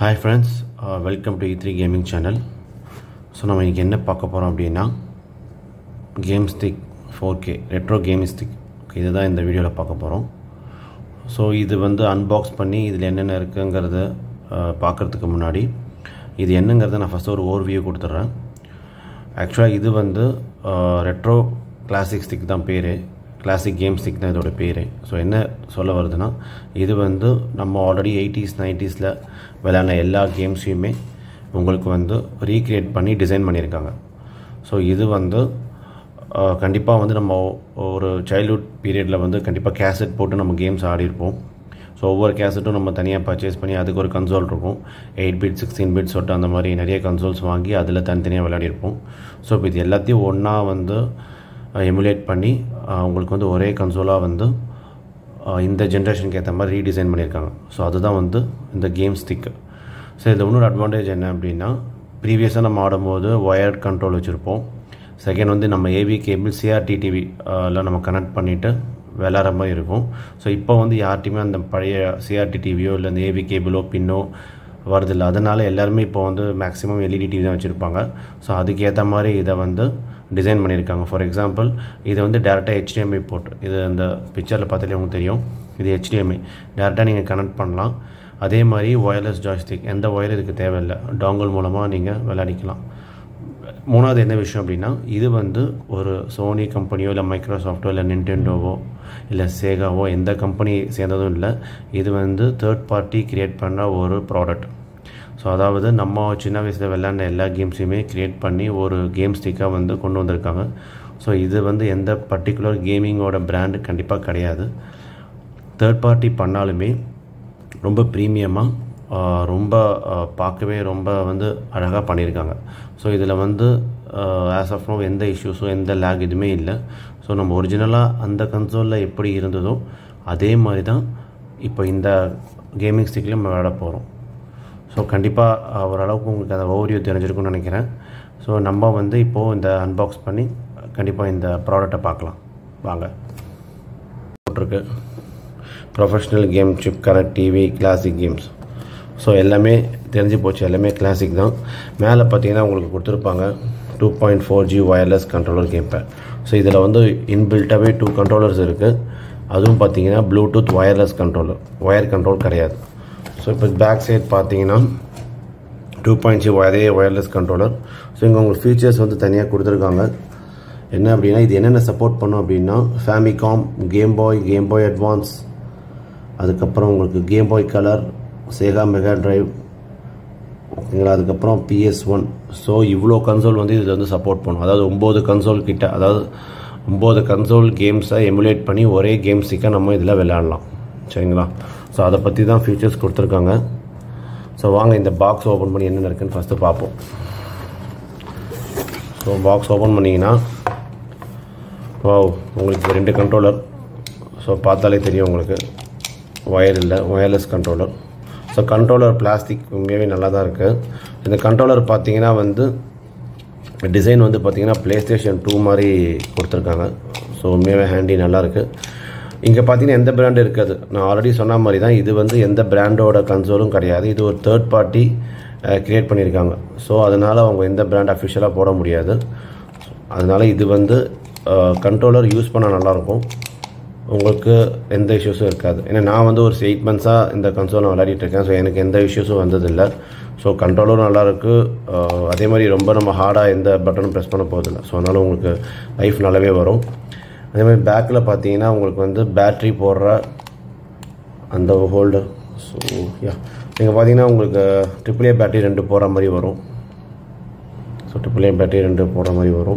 Hi friends, welcome to E3 Gaming channel. So நம்ம இன்னைக்கு என்ன பார்க்க போறோம் அப்படினா game stick 4K retro game stick இதுதான் இந்த வீடியோல பார்க்க போறோம். ஸோ இது வந்து அன்பாக்ஸ் பண்ணி இதில் என்னென்ன இருக்குங்கிறத பார்க்குறதுக்கு முன்னாடி இது என்னங்கிறத நான் ஃபஸ்ட்டு ஒரு ஓவர்வியூ கொடுத்துட்றேன். ஆக்சுவலாக இது வந்து ரெட்ரோ கிளாசிக் ஸ்டிக் தான் பேர், கிளாசிக் கேம் ஸ்டிக் தான் இதோட பேர். ஸோ என்ன சொல்ல வருதுன்னா, இது வந்து நம்ம ஆல்ரெடி 80s 90s விளையாடின எல்லா கேம்ஸையுமே உங்களுக்கு வந்து ரீக்ரியேட் பண்ணி டிசைன் பண்ணியிருக்காங்க. ஸோ இது வந்து கண்டிப்பாக வந்து நம்ம ஒரு சைல்ட்ஹுட் பீரியடில் வந்து கண்டிப்பாக கேசட் போட்டு நம்ம கேம்ஸ் ஆடிருப்போம். ஸோ ஒவ்வொரு கேசட்டும் நம்ம தனியாக பர்ச்சேஸ் பண்ணி அதுக்கு ஒரு கன்சோல் இருக்கும், 8 பிட் 16 பிட் சொல்லிட்டு அந்த மாதிரி நிறைய கன்சோல்ஸ் வாங்கி அதில் தனித்தனியாக விளையாடிருப்போம். ஸோ இப்போ இது எல்லாத்தையும் ஒன்றா வந்து எமுலேட் பண்ணி உங்களுக்கு வந்து ஒரே கன்சோலாக வந்து இந்த ஜென்ரேஷனுக்கு ஏற்ற மாதிரி ரீடிசைன் பண்ணியிருக்காங்க. ஸோ அதுதான் வந்து இந்த கேம் ஸ்டிக்கு. ஸோ இதில் இன்னொரு அட்வான்டேஜ் என்ன அப்படின்னா, ப்ரீவியஸாக நம்ம ஆடும்போது ஒயர்ட் கண்ட்ரோல் வச்சுருப்போம். செகண்ட் வந்து நம்ம ஏவி கேபிள் சிஆர்டி டிவியில் நம்ம கனெக்ட் பண்ணிவிட்டு விளாட்ற மாதிரி இருக்கும். ஸோ இப்போ வந்து யார்ட்டையுமே அந்த பழைய சிஆர்டி டிவியோ இல்லை அந்த ஏவி கேபிளோ பின்னோ வருதில்லை. அதனால் எல்லாருமே இப்போ வந்து மேக்ஸிமம் எல்இடி டிவி தான் வச்சுருப்பாங்க. ஸோ அதுக்கேற்ற மாதிரி இதை வந்து டிசைன் பண்ணியிருக்காங்க. ஃபார் எக்ஸாம்பிள் இது வந்து டேரெக்டாக HDMI போர்ட், இது அந்த பிக்சரில் பார்த்தாலே உங்களுக்கு தெரியும், இது HDMI டேரெக்டாக நீங்கள் கனெக்ட் பண்ணலாம். அதே மாதிரி ஒயர்லெஸ் ஜாய்ஸ்டிக், எந்த ஒயர் இதுக்கு தேவையில்லை, டாங்கல் மூலமாக நீங்கள் விளையாடிக்கலாம். மூணாவது என்ன விஷயம் அப்படின்னா, இது வந்து ஒரு சோனி கம்பெனியோ இல்லை மைக்ரோசாஃப்டோ இல்லை நிண்டெண்டோவோ இல்லை சேகாவோ எந்த கம்பெனி சேர்ந்ததும் இல்லை. இது வந்து தேர்ட் பார்ட்டி க்ரியேட் பண்ண ஒரு ப்ராடக்ட். ஸோ அதாவது நம்ம சின்ன வயசில் விளையாண்ட எல்லா கேம்ஸையுமே க்ரியேட் பண்ணி ஒரு கேம் ஸ்டிக்காக வந்து கொண்டு வந்திருக்காங்க. ஸோ இது வந்து எந்த பர்டிகுலர் கேமிங்கோட பிராண்டு கண்டிப்பாக கிடையாது. தேர்ட் பார்ட்டி பண்ணாலுமே ரொம்ப ப்ரீமியமாக ரொம்ப பார்க்கவே ரொம்ப வந்து அழகாக பண்ணியிருக்காங்க. ஸோ இதில் வந்து ஆஸ் ஆஃப் நோ எந்த இஷ்யூஸோ எந்த லேக் எதுவுமே இல்லை. ஸோ நம்ம ஒரிஜினலாக அந்த கன்சோலில் எப்படி இருந்ததோ அதே மாதிரி தான் இப்போ இந்த கேமிங் ஸ்டிக்லேயும் நம்ம விளையாட போகிறோம். ஸோ கண்டிப்பாக ஓரளவுக்கு உங்களுக்கு அந்த ஓவர்வியூ தெரிஞ்சிருக்குன்னு நினைக்கிறேன். ஸோ நம்ம வந்து இப்போது இந்த அன்பாக்ஸ் பண்ணி கண்டிப்பாக இந்த ப்ராடக்டை பார்க்கலாம் வாங்க. போட்டிருக்கு professional game chip, connect TV, classic games. So எல்லாமே தெரிஞ்சு போச்சு, எல்லாமே கிளாசிக் தான். மேலே பார்த்தீங்கன்னா உங்களுக்கு கொடுத்துருப்பாங்க 2.4G wireless controller game pad. So இதில் வந்து இன்பில்ட்டாகவே 2 கண்ட்ரோலர்ஸ் இருக்குது. அதுவும் பார்த்தீங்கன்னா bluetooth wireless controller, wire control கிடையாது. ஸோ இப்போ பேக் சைட் பார்த்தீங்கன்னா 2.0 அதே ஒயர்லெஸ் கண்ட்ரோலர். ஸோ இங்கே உங்களுக்கு ஃபீச்சர்ஸ் வந்து தனியாக கொடுத்துருக்காங்க. என்ன அப்படின்னா, இது என்னென்ன சப்போர்ட் பண்ணும் அப்படின்னா, ஃபேமிகாம், கேம் பாய் அட்வான்ஸ், அதுக்கப்புறம் உங்களுக்கு game boy colour, Sega Mega Drive, ஓகேங்களா, அதுக்கப்புறம் PS1. ஸோ இவ்வளோ கன்சோல் வந்து இதில் வந்து சப்போர்ட் பண்ணும். அதாவது 9 கன்சோல் கிட்ட, அதாவது 9 கன்சோல் கேம்ஸை எமுலேட் பண்ணி ஒரே கேம் ஸ்டிக்காக நம்ம இதில் விளையாடலாம். சரிங்களா? ஸோ அதை பற்றி தான் ஃபீச்சர்ஸ் கொடுத்துருக்காங்க. ஸோ வாங்க இந்த பாக்ஸ் ஓப்பன் பண்ணி என்னென்ன இருக்குன்னு ஃபஸ்ட்டு பார்ப்போம். ஸோ பாக்ஸ் ஓப்பன் பண்ணிங்கன்னா உங்களுக்கு 2 கண்ட்ரோலர். ஸோ பார்த்தாலே தெரியும் உங்களுக்கு, ஒயர் இல்லை, wireless controller. So controller plastic உண்மையாகவே நல்லா தான் இருக்குது. இந்த கண்ட்ரோலர் பார்த்தீங்கன்னா வந்து டிசைன் வந்து பார்த்தீங்கன்னா PlayStation 2 மாதிரி கொடுத்துருக்காங்க. ஸோ உண்மையாகவே ஹேண்டி நல்லாயிருக்கு. இங்கே பார்த்தீங்கன்னா எந்த பிராண்டு இருக்காது. நான் ஆல்ரெடி சொன்ன மாதிரி தான், இது வந்து எந்த பிராண்டோட கன்சோலும் கிடையாது. இது ஒரு தேர்ட் பார்ட்டி க்ரியேட் பண்ணியிருக்காங்க. ஸோ அதனால் அவங்க எந்த பிராண்ட் அஃபிஷியலாக போட முடியாது. அதனால் இது வந்து கண்ட்ரோலர் யூஸ் பண்ண நல்லாயிருக்கும், உங்களுக்கு எந்த இஷ்யூஸும் இருக்காது. ஏன்னா நான் வந்து ஒரு 8 மந்த்ஸாக இந்த கன்சோல் நான் விளையாடிட்டுருக்கேன். ஸோ எனக்கு எந்த இஷ்யூஸும் வந்ததில்லை. ஸோ கண்ட்ரோலரும் நல்லாயிருக்கு. அதே மாதிரி ரொம்ப நம்ம ஹார்டாக எந்த பட்டனும் ப்ரெஸ் பண்ண போகிறதில்ல. ஸோ அதனால் உங்களுக்கு லைஃப் நல்லாவே வரும். அதே மாதிரி பேக்கில் பார்த்தீங்கன்னா உங்களுக்கு வந்து பேட்ரி போடுற அந்த ஹோல்டர். ஸோ நீங்கள் பார்த்தீங்கன்னா உங்களுக்கு AAA பேட்டரி 2 போடுற மாதிரி வரும். ஸோ AAA பேட்டரி 2 போடுற மாதிரி வரும்.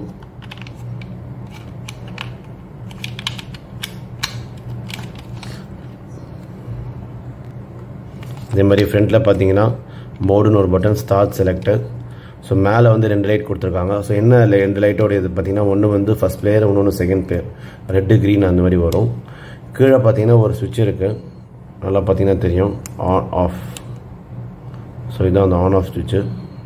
அதே மாதிரி ஃப்ரண்ட்டில் பார்த்தீங்கன்னா மோடுன்னு ஒரு பட்டன், ஸ்டார்ட் செலக்டர். ஸோ மேலே வந்து 2 லைட் கொடுத்துருக்காங்க. ஸோ என்ன 2 லைட்டோட இது பார்த்தீங்கன்னா, ஒன்று வந்து ஃபஸ்ட் பிளேயர், இன்னொன்று செகண்ட் பிளேயர், ரெட்டு க்ரீன் அந்த மாதிரி வரும். கீழே பார்த்தீங்கன்னா ஒரு சுவிட்ச் இருக்குது, நல்லா பார்த்தீங்கன்னா தெரியும், ஆன் ஆஃப். ஸோ இதுதான் அந்த ஆன் ஆஃப் சுவிட்சு.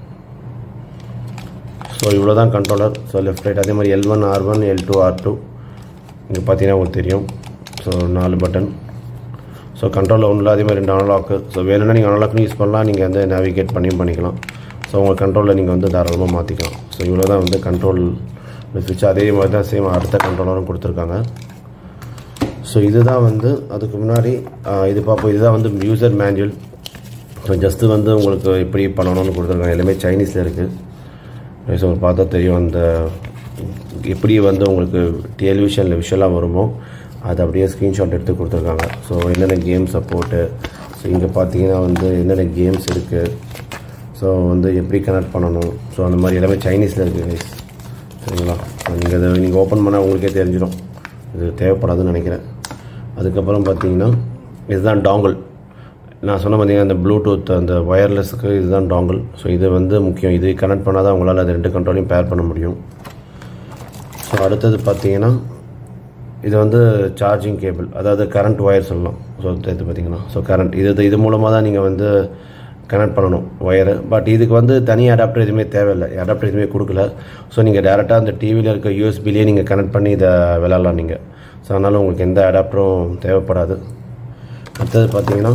ஸோ இவ்வளோ தான் கண்ட்ரோலர். ஸோ லெஃப்ட் ரைட் அதே மாதிரி L1 R1 L2 R2 இங்கே பார்த்தீங்கன்னா உங்களுக்கு தெரியும். So 4 button. ஸோ கண்ட்ரோலில் ஒன்றில் அதே மாதிரி 2 அனலாக்கு. ஸோ வேணும்னா நீங்கள் அனலாக்னு யூஸ் பண்ணலாம், நீங்கள் வந்து நேவிகேட் பண்ணிக்கலாம். ஸோ உங்கள் கண்ட்ரோலில் நீங்கள் வந்து தாராளமாக மாற்றிக்கலாம். ஸோ இவ்வளோ தான் வந்து கண்ட்ரோல் ஸ்விட்ச். அதே மாதிரி தான் சேம் அடுத்த கண்ட்ரோலரும் கொடுத்துருக்காங்க. ஸோ இதுதான் வந்து அதுக்கு முன்னாடி இது பார்ப்போம். இதுதான் வந்து யூசர் மேனுவல். ஸோ ஜஸ்ட்டு வந்து உங்களுக்கு எப்படி பண்ணணும்னு கொடுத்துருக்காங்க. எல்லாமே சைனீஸில் இருக்குது. ஸோ உங்களுக்கு பார்த்தா தெரியும் அந்த எப்படி வந்து உங்களுக்கு டெலிவிஷனில் விஷுவலாக வருமோ அது அப்படியே ஸ்க்ரீன்ஷாட் எடுத்து கொடுத்துருக்காங்க. ஸோ என்னென்ன கேம் சப்போர்ட்டு, ஸோ இங்கே பார்த்தீங்கன்னா வந்து என்னென்ன கேம்ஸ் இருக்குது, ஸோ வந்து எப்படி கனெக்ட் பண்ணணும், ஸோ அந்த மாதிரி எல்லாமே சைனீஸில் இருக்குது கைஸ். சரிங்களா? ஸோ நீங்கள் ஓப்பன் பண்ணால் உங்களுக்கே தெரிஞ்சிடும். இது தேவைப்படாதுன்னு நினைக்கிறேன். அதுக்கப்புறம் பார்த்தீங்கன்னா இதுதான் டாங்கிள். நான் சொன்ன பார்த்தீங்கன்னா அந்த ப்ளூடூத் அந்த ஒயர்லெஸ்க்கு இதுதான் டாங்கிள். ஸோ இது வந்து முக்கியம். இது கனெக்ட் பண்ணால் தான் உங்களால் அது 2 கண்ட்ரோலையும் பேர் பண்ண முடியும். ஸோ அடுத்தது பார்த்தீங்கன்னா இது வந்து சார்ஜிங் கேபிள், அதாவது கரண்ட் ஒயர் சொல்லலாம். ஸோ இது பார்த்தீங்கன்னா ஸோ கரண்ட் இது மூலமாக தான் நீங்கள் வந்து கனெக்ட் பண்ணணும் ஒயரு. பட் இதுக்கு வந்து தனி அடாப்டர் எதுவுமே தேவையில்லை, அடாப்டர் எதுவுமே கொடுக்கல. ஸோ நீங்கள் டேரெக்டாக அந்த டிவியில் இருக்க யூஎஸ்பிலேயே நீங்கள் கனெக்ட் பண்ணி இதை விளாட்லாம் நீங்கள். ஸோ அதனால் உங்களுக்கு எந்த அடாப்டரும் தேவைப்படாது. அடுத்தது பார்த்தீங்கன்னா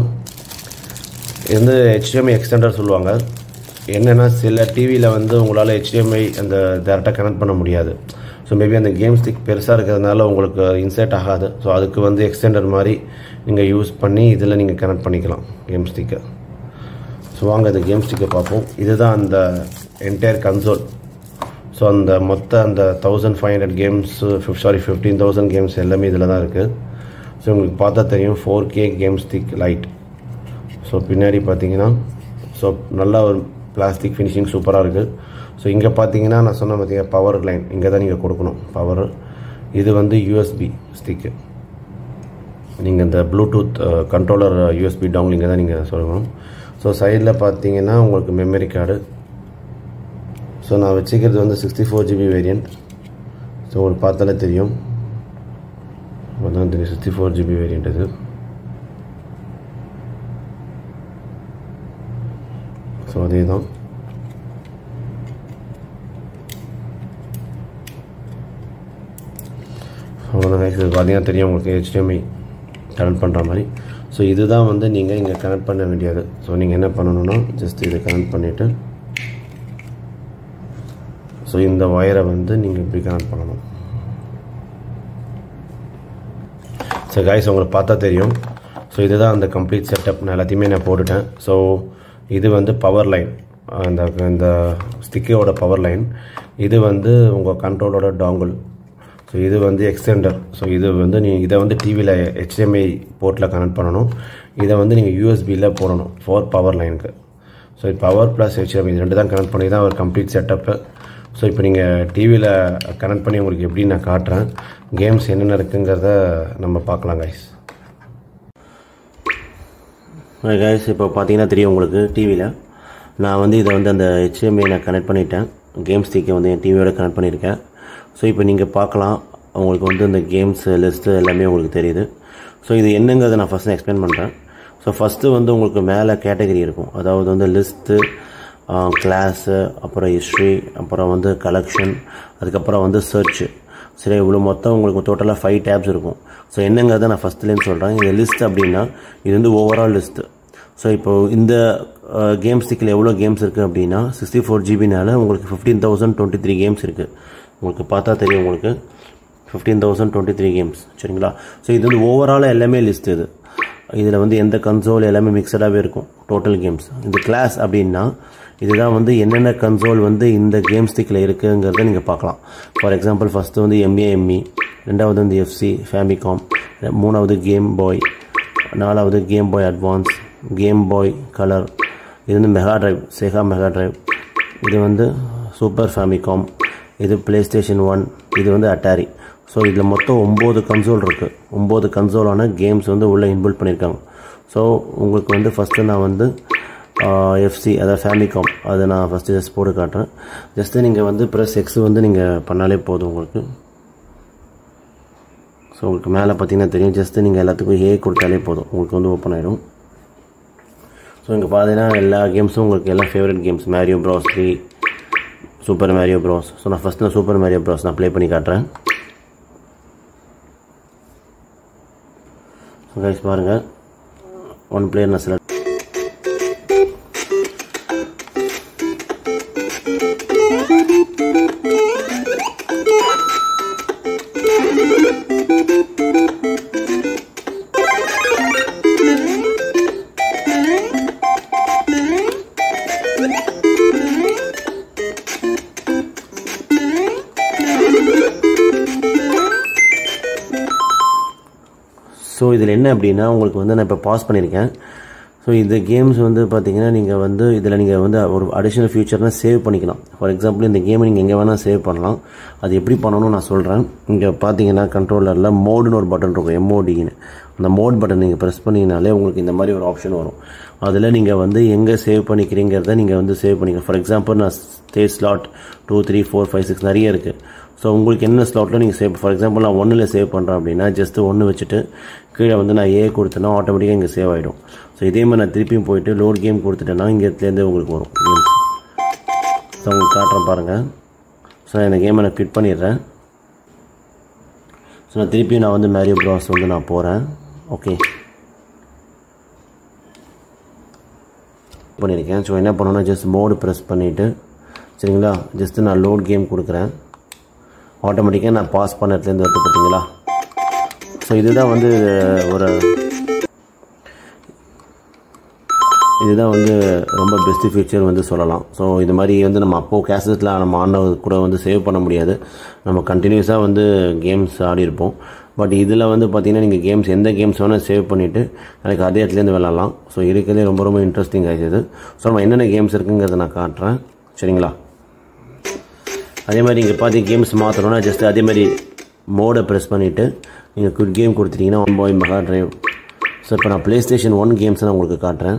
இது வந்து HDMI எக்ஸ்டெண்டர் சொல்லுவாங்க. என்னென்னா சில டிவியில் வந்து உங்களால் HDMI அந்த டேரெக்டாக கனெக்ட் பண்ண முடியாது. ஸோ மேபி அந்த கேம் ஸ்டிக் பெருசாக இருக்கிறதுனால உங்களுக்கு இன்சர்ட் ஆகாது. ஸோ அதுக்கு வந்து எக்ஸ்டெண்டர் மாதிரி நீங்கள் யூஸ் பண்ணி இதில் நீங்கள் கனெக்ட் பண்ணிக்கலாம் கேம் ஸ்டிக்கை. ஸோ வாங்க இந்த கேம் ஸ்டிக்கை பார்ப்போம். இதுதான் அந்த என்டையர் கன்சோல். ஸோ அந்த மொத்த அந்த 1500 கேம்ஸ் 15,000 கேம்ஸ் எல்லாமே இதில் தான் இருக்குது. ஸோ உங்களுக்கு பார்த்தா தெரியும் 4K game stick light. So பின்னாடி பார்த்தீங்கன்னா ஸோ நல்லா ஒரு பிளாஸ்டிக் ஃபினிஷிங் சூப்பராக இருக்குது. ஸோ இங்கே பார்த்தீங்கன்னா நான் சொன்ன பார்த்தீங்கன்னா பவர் லைன் இங்கே தான் நீங்கள் கொடுக்கணும் பவர். இது வந்து யூஎஸ்பி ஸ்டிக்கு. நீங்கள் இந்த ப்ளூடூத் கண்ட்ரோலர் யூஎஸ்பி டவுன் இங்கே தான் நீங்கள் சொல்லணும். ஸோ சைடில் பார்த்தீங்கன்னா உங்களுக்கு மெமரி கார்டு. ஸோ நான் வச்சுக்கிறது வந்து 64 GB வேரியண்ட். ஸோ உங்களுக்கு பார்த்தாலே தெரியும், அதான் தெரியும் 64 GB வேரியண்ட் இது. ஸோ அதே தான். அவ்வளோதான். இது பார்த்தீங்கன்னா தெரியும் உங்களுக்கு HDMI கனெக்ட் பண்ணுற மாதிரி. ஸோ இதுதான் வந்து நீங்கள் இங்கே கனெக்ட் பண்ண வேண்டியது. ஸோ நீங்கள் என்ன பண்ணணுன்னா ஜஸ்ட் இதை கனெக்ட் பண்ணிவிட்டு ஸோ இந்த ஒயரை வந்து நீங்கள் இப்படி கனெக்ட் பண்ணணும். ஸோ கைஸ் உங்களுக்கு பார்த்தா தெரியும். ஸோ இதுதான் அந்த கம்ப்ளீட் செட்டப். நான் எல்லாத்தையுமே நான் போட்டுட்டேன். ஸோ இது வந்து பவர் லைன், இந்த ஸ்டிக்கோட பவர் லைன். இது வந்து உங்கள் கண்ட்ரோலோட டாங்கிள். ஸோ இது வந்து எக்ஸ்டெண்டர். ஸோ இது வந்து நீங்கள் இதை வந்து டிவியில் HDMI போர்ட்டில் கனெக்ட் பண்ணணும். இதை வந்து நீங்கள் யூஎஸ்பியில் போடணும் ஃபார் பவர் லைனுக்கு. ஸோ பவர் ப்ளஸ் HDMI இது 2 தான் கனெக்ட் பண்ணி தான் ஒரு கம்ப்ளீட் செட்டப்பு. ஸோ இப்போ நீங்கள் டிவியில் கனெக்ட் பண்ணி உங்களுக்கு எப்படி நான் காட்டுறேன், கேம்ஸ் என்னென்ன இருக்குங்கிறத நம்ம பார்க்கலாம் கைஸ். கைஸ் இப்போ பார்த்தீங்கன்னா தெரியும் உங்களுக்கு டிவியில் நான் வந்து இதை வந்து அந்த HDMI நான் கனெக்ட் பண்ணிட்டேன். கேம் ஸ்டிக்கை வந்து என் டிவியோட கனெக்ட் பண்ணியிருக்கேன். ஸோ இப்போ நீங்கள் பார்க்கலாம் உங்களுக்கு வந்து இந்த கேம்ஸ் லிஸ்ட்டு எல்லாமே உங்களுக்கு தெரியுது. ஸோ இது என்னங்கிறத நான் ஃபஸ்ட்டு எக்ஸ்பிளைன் பண்ணுறேன். ஸோ ஃபஸ்ட்டு வந்து உங்களுக்கு மேலே கேட்டகரி இருக்கும், அதாவது வந்து லிஸ்ட்டு, கிளாஸு, அப்புறம் ஹிஸ்ட்ரி, அப்புறம் வந்து கலெக்ஷன், அதுக்கப்புறம் வந்து சர்ச்சு. சரி, இவ்வளோ மொத்தம் உங்களுக்கு டோட்டலாக 5 டேப்ஸ் இருக்கும். ஸோ என்னங்கிறத நான் ஃபஸ்ட்லேருந்து சொல்கிறேன். இந்த லிஸ்ட் அப்படின்னா இது வந்து ஓவரால் லிஸ்ட்டு. ஸோ இப்போது இந்த கேம் ஸ்டிக்கில் எவ்வளோ கேம்ஸ் இருக்குது அப்படின்னா 64 GBனால உங்களுக்கு 15,023 கேம்ஸ் இருக்குது. உங்களுக்கு பார்த்தா தெரியும் உங்களுக்கு 15,023 கேம்ஸ். சரிங்களா? ஸோ இது வந்து ஓவராலாக எல்லாமே லிஸ்ட். இதில் வந்து எந்த கன்சோல் எல்லாமே மிக்சடாகவே இருக்கும் டோட்டல் கேம்ஸ். இந்த கிளாஸ் அப்படின்னா இதுதான் வந்து என்னென்ன கன்சோல் வந்து இந்த கேம் ஸ்டிக்கில் இருக்குங்கிறத நீங்கள் பார்க்கலாம். ஃபார் எக்ஸாம்பிள் ஃபஸ்ட்டு வந்து MAME, ரெண்டாவது வந்து FC ஃபேமிகாம், மூணாவது கேம் பாய், நாலாவது game boy advance, game boy colour, இது வந்து Mega Drive, Sega Mega Drive, இது வந்து சூப்பர் ஃபேமிகாம், இது PlayStation 1, இது வந்து அட்டாரி. ஸோ இதில் மொத்தம் 9 கன்சோல் இருக்குது. 9 கன்சோலான கேம்ஸ் வந்து உள்ளே இன்பில்ட் பண்ணியிருக்காங்க. ஸோ உங்களுக்கு வந்து ஃபஸ்ட்டு நான் வந்து FC அதாவது ஃபேமிகாம் அதை நான் ஃபஸ்ட்டு ஜஸ்ட் போட்டு காட்டுறேன். ஜஸ்ட்டு நீங்கள் வந்து ப்ரெஸ் X வந்து நீங்கள் பண்ணாலே போதும் உங்களுக்கு. ஸோ உங்களுக்கு மேலே பார்த்தீங்கன்னா தெரியும், ஜஸ்ட்டு நீங்கள் எல்லாத்துக்கும் A கொடுத்தாலே போதும் உங்களுக்கு வந்து ஓப்பன் ஆகிடும். ஸோ இங்கே பார்த்தீங்கன்னா எல்லா கேம்ஸும் உங்களுக்கு எல்லாம் favourite games, Mario Bros 3, super Mario Bros. So நான் ஃபஸ்ட்டு சூப்பர் மேரியோ ப்ராஸ் நான் ப்ளே பண்ணி காட்டுறேன். ஸோ கைஸ் பாருங்கள், ஒன் பிளேயர் நான் செலக்ட். ஸோ இதில் என்ன அப்படின்னா உங்களுக்கு வந்து நான் இப்போ பாஸ் பண்ணியிருக்கேன். ஸோ இந்த கேம்ஸ் வந்து பார்த்தீங்கன்னா நீங்கள் வந்து இதில் நீங்கள் வந்து ஒரு அடிஷ்னல் ஃபியூச்சர்னால் சேவ் பண்ணிக்கலாம். ஃபார் எக்ஸாம்பிள் இந்த கேமை நீங்கள் எங்கே வேணால் சேவ் பண்ணலாம். அது எப்படி பண்ணணும்னு நான் சொல்கிறேன். இங்கே பார்த்தீங்கன்னா கண்ட்ரோலரில் மோடுன்னு ஒரு பட்டன் இருக்கும், MODன்னு. அந்த மோட் பட்டன் நீங்கள் ப்ரெஸ் பண்ணிங்கனாலே உங்களுக்கு இந்த மாதிரி ஒரு ஆப்ஷன் வரும். அதில் நீங்கள் வந்து எங்கே சேவ் பண்ணிக்கிறீங்கிறத நீங்கள் வந்து சேவ் பண்ணிக்கலாம். ஃபார் எக்ஸாம்பிள் நான் ஸ்லாட் 2 3 4 5 6 நிறைய இருக்குது. ஸோ உங்களுக்கு என்ன ஸ்லாட்டில் நீங்கள் சேவ், ஃபார் எக்ஸாம்பிள் நான் 1ல் சேவ் பண்ணுறேன் அப்படின்னா ஜஸ்ட்டு 1 வச்சுட்டு கீழே வந்து நான் A கொடுத்தேன்னா ஆட்டோமேட்டிக்காக இங்கே சேவ் ஆகிடும். ஸோ இதே மாதிரி நான் திருப்பியும் போயிட்டு லோட் கேம் கொடுத்துட்டேன்னா இங்கேருந்தே உங்களுக்கு வரும் கேம்ஸ். ஸோ உங்களுக்கு காட்டுறேன் பாருங்கள். ஸோ நான் இந்த கேமை நான் கிட் பண்ணிடுறேன். ஸோ நான் திருப்பியும் நான் வந்து மேரியோ ப்ராஸ் வந்து நான் போகிறேன். ஓகே பண்ணியிருக்கேன். ஸோ என்ன பண்ணணும்னா ஜஸ்ட் மோடு ப்ரெஸ் பண்ணிவிட்டு சரிங்களா, ஜஸ்ட்டு நான் லோட் கேம் கொடுக்குறேன். ஆட்டோமேட்டிக்காக நான் பாஸ் பண்ண இடத்துலேருந்து வந்து பார்த்தீங்களா. ஸோ இதுதான் வந்து இதுதான் வந்து ரொம்ப பெஸ்ட்டு ஃபீச்சர் வந்து சொல்லலாம். ஸோ இது மாதிரி வந்து நம்ம அப்போது கேசட்டில் நம்ம ஆனது கூட வந்து சேவ் பண்ண முடியாது. நம்ம கண்டினியூஸாக வந்து கேம்ஸ் ஆடி இருப்போம். பட் இதில் வந்து பார்த்திங்கன்னா நீங்கள் கேம்ஸ் எந்த கேம்ஸ் வேணால் சேவ் பண்ணிவிட்டு எனக்கு அதே இடத்துலேருந்து விளாட்லாம். ஸோ இருக்கிறதே ரொம்ப ரொம்ப இன்ட்ரெஸ்டிங் ஆகிடுது. ஸோ நம்ம என்னென்ன கேம்ஸ் இருக்குங்கிறத நான் காட்டுறேன் சரிங்களா. அதே மாதிரி இங்கே பார்த்து கேம்ஸ் மாற்றணும்னா ஜஸ்ட் அதே மாதிரி மோடை ப்ரெஸ் பண்ணிவிட்டு நீங்கள் குட் கேம் கொடுத்துட்டிங்கன்னா 1 பாய் மெகா ட்ரைவ். ஸோ இப்போ நான் PlayStation 1 கேம்ஸ் நான் உங்களுக்கு காட்டுறேன்.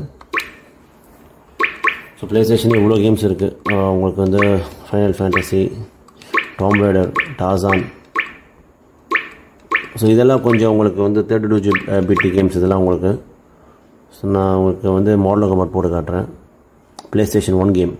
ஸோ PlayStation இவ்வளோ கேம்ஸ் இருக்குது. உங்களுக்கு வந்து final fantasy, Tomb Raider, Tarzan. So இதெல்லாம் கொஞ்சம் உங்களுக்கு வந்து 32 கேம்ஸ் இதெல்லாம் உங்களுக்கு. ஸோ நான் உங்களுக்கு வந்து மாடல் கமெண்ட் போட்டு காட்டுறேன். PlayStation 1 கேம்.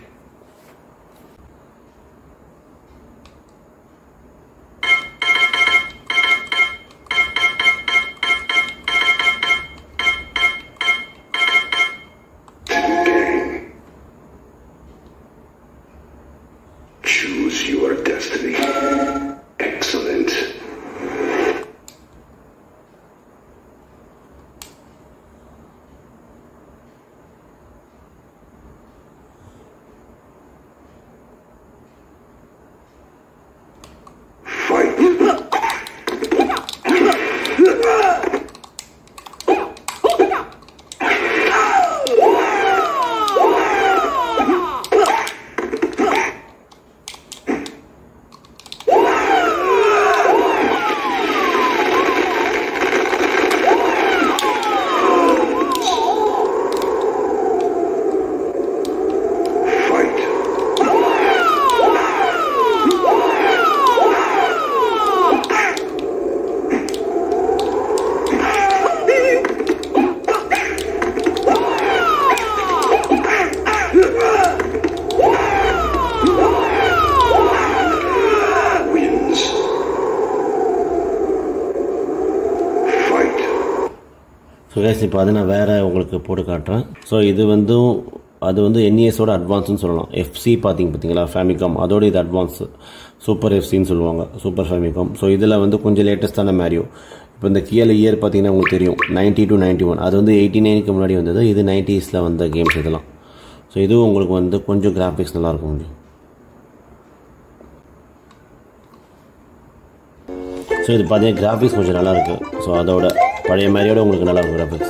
Choose your destiny. Excellent. Fight. So guys இப்போ அது நான் வேறு உங்களுக்கு போட்டு காட்டுறேன். ஸோ இது வந்து அது வந்து NESோட அட்வான்ஸ்னு சொல்லலாம். FC பார்த்தீங்களா ஃபேமிகாம், அதோட இது அட்வான்ஸ் சூப்பர் FCன்னு சொல்லுவாங்க, சூப்பர் ஃபேமிகாம். ஸோ இதில் வந்து கொஞ்சம் லேட்டஸ்ட்டான மேரியோ. இப்போ இந்த கீழே இயர் பார்த்தீங்கன்னா உங்களுக்கு தெரியும் 90 to 91. அது வந்து 89க்கு முன்னாடி வந்தது. இது 90ஸ்ல வந்த கேம்ஸ் இதெல்லாம். ஸோ இதுவும் உங்களுக்கு வந்து கொஞ்சம் கிராஃபிக்ஸ் நல்லாயிருக்கும் கொஞ்சம். ஸோ இது பார்த்தீங்கன்னா கிராஃபிக்ஸ் கொஞ்சம் நல்லாயிருக்கு. ஸோ அதோட பழைய மாதிரியோட உங்களுக்கு நல்லாயிருக்கும் கிராஃபிக்ஸ்.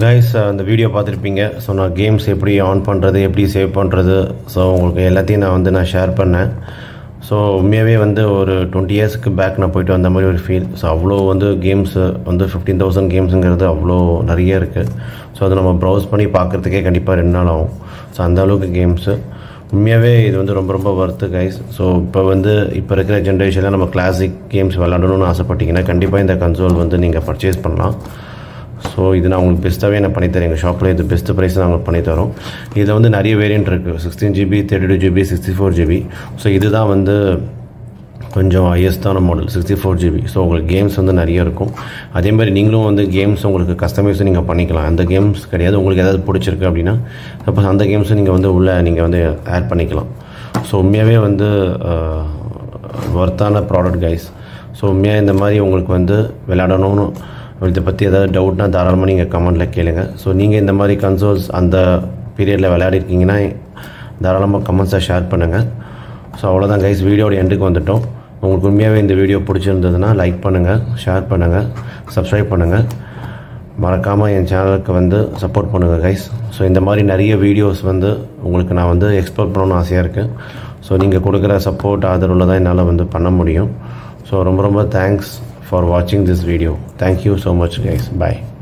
கைஸ் அந்த வீடியோ பார்த்துருப்பீங்க. ஸோ நான் கேம்ஸ் எப்படி ஆன் பண்ணுறது, எப்படி சேவ் பண்ணுறது, ஸோ உங்களுக்கு எல்லாத்தையும் நான் ஷேர் பண்ணேன். ஸோ உண்மையாகவே ஒரு 20 இயர்ஸ்க்கு பேக் நான் போய்ட்டு வந்த மாதிரி ஒரு ஃபீல். ஸோ அவ்வளோ கேம்ஸு 15,000 கேம்ஸுங்கிறது அவ்வளோ நிறைய இருக்குது. ஸோ அதை நம்ம ப்ரௌஸ் பண்ணி பார்க்குறதுக்கே கண்டிப்பாக 2 நாள் ஆகும். ஸோ அந்தளவுக்கு கேம்ஸு உண்மையாகவே இது ரொம்ப ரொம்ப ஒர்த்து கைஸ். ஸோ இப்போ இருக்கிற ஜென்ரேஷனில் நம்ம கிளாசிக் கேம்ஸ் விளாடணும்னு ஆசைப்பட்டீங்கன்னா கண்டிப்பாக இந்த கன்சோல் நீங்கள் பர்ச்சேஸ் பண்ணலாம். ஸோ இது நான் உங்களுக்கு பெஸ்ட்டாகவே நான் பண்ணித்தரேன். எங்கள் ஷாப்பில் இது பெஸ்ட்டு ப்ரைஸ் நாங்கள் பண்ணித்தரோம். இதில் நிறைய வேரியன்ட் இருக்குது. 16GB, 32GB, 64GB. ஸோ இதுதான் கொஞ்சம் ஹையஸ்டான மாடல் 64GB. ஸோ உங்களுக்கு கேம்ஸ் நிறைய இருக்கும். அதே மாதிரி நீங்களும் கேம்ஸ் உங்களுக்கு கஸ்டமைஸும் நீங்கள் பண்ணிக்கலாம். அந்த கேம்ஸ் கிடையாது, உங்களுக்கு ஏதாவது பிடிச்சிருக்கு அப்படின்னா சப்போஸ் அந்த கேம்ஸும் நீங்கள் உள்ளே நீங்கள் ஆட் பண்ணிக்கலாம். ஸோ உண்மையாகவே ஒர்த்தான ப்ராடக்ட் கைஸ். ஸோ உண்மையாக இந்த மாதிரி உங்களுக்கு விளையாடணும்னு இதை பற்றி ஏதாவது டவுட்னா தாராளமாக நீங்கள் கமெண்ட்டில் கேளுங்க. ஸோ நீங்கள் இந்த மாதிரி கன்சோல்ஸ் அந்த பீரியடில் விளையாடிருக்கீங்கன்னா தாராளமாக கமெண்ட்ஸை ஷேர் பண்ணுங்கள். ஸோ அவ்வளோதான் கைஸ், வீடியோட எண்டுக்கு வந்துட்டோம். உங்களுக்கு உண்மையாகவே இந்த வீடியோ பிடிச்சிருந்ததுன்னா லைக் பண்ணுங்கள், ஷேர் பண்ணுங்கள், சப்ஸ்கிரைப் பண்ணுங்கள். மறக்காமல் என் சேனலுக்கு சப்போர்ட் பண்ணுங்கள் கைஸ். ஸோ இந்த மாதிரி நிறைய வீடியோஸ் உங்களுக்கு நான் எக்ஸ்ப்ளோர் பண்ணணும்னு ஆசையாக இருக்குது. ஸோ நீங்கள் கொடுக்குற சப்போர்ட் ஆதரவில் தான் என்னால் பண்ண முடியும். ஸோ ரொம்ப ரொம்ப thanks for watching this video. Thank you so much guys. Bye.